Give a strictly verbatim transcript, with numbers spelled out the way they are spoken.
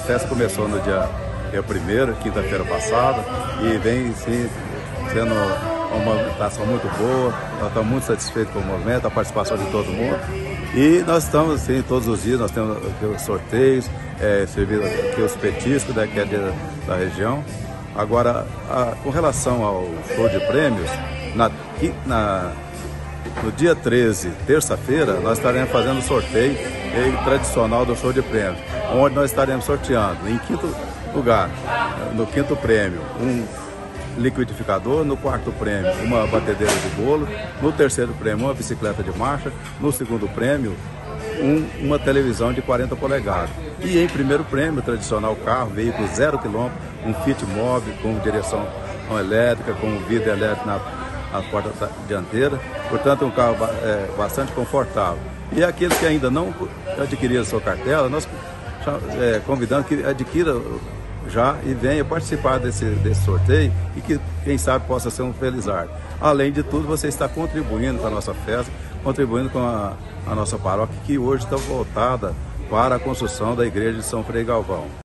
festa começou no dia, dia primeiro, quinta-feira passada, e vem sim, sendo uma movimentação muito boa. Nós estamos muito satisfeitos com o movimento, a participação de todo mundo. E nós estamos, assim, todos os dias, nós temos os sorteios, é, servindo aqui os petiscos, né, que é de, da região. Agora, a, com relação ao show de prêmios, na, na, no dia treze, terça-feira, nós estaremos fazendo o sorteio é, tradicional do show de prêmios, onde nós estaremos sorteando, em quinto lugar, no quinto prêmio, um liquidificador, no quarto prêmio uma batedeira de bolo, no terceiro prêmio uma bicicleta de marcha, no segundo prêmio um, uma televisão de quarenta polegadas e em primeiro prêmio tradicional carro, veículo zero quilômetro, um Fit Mobi com direção elétrica, com vidro elétrico na, na porta dianteira, portanto um carro é, bastante confortável. E aqueles que ainda não adquiriram sua cartela, nós é, convidamos que adquira já e venha participar desse, desse sorteio e que, quem sabe, possa ser um felizardo. Além de tudo, você está contribuindo com a nossa festa, contribuindo com a, a nossa paróquia, que hoje está voltada para a construção da igreja de São Frei Galvão.